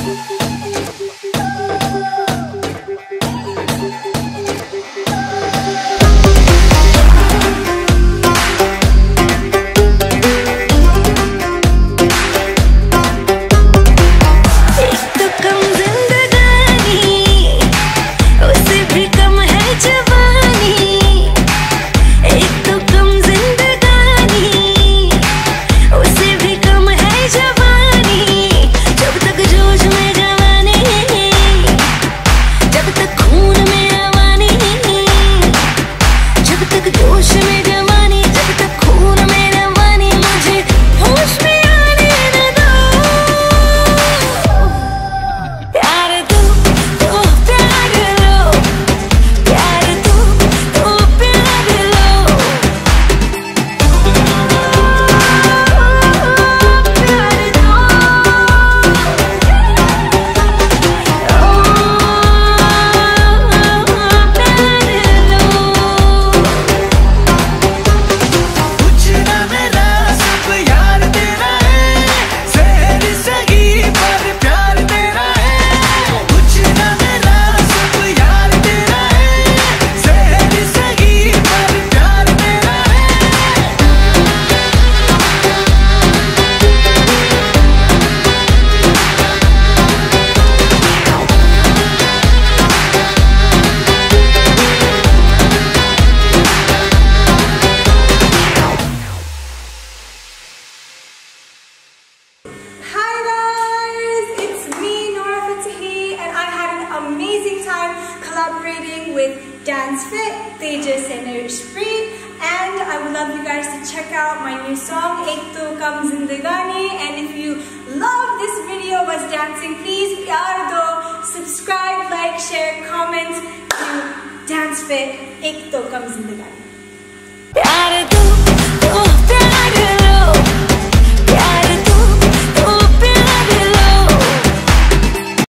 collaborating with Dance Fit, Tejas and Arishpreet, and I would love you guys to check out my new song, Ek To Kam Zindagani. And if you love this video of us dancing, please pyar do, subscribe, like, share, comment to Dance Fit, Ek To Kam Zindagani.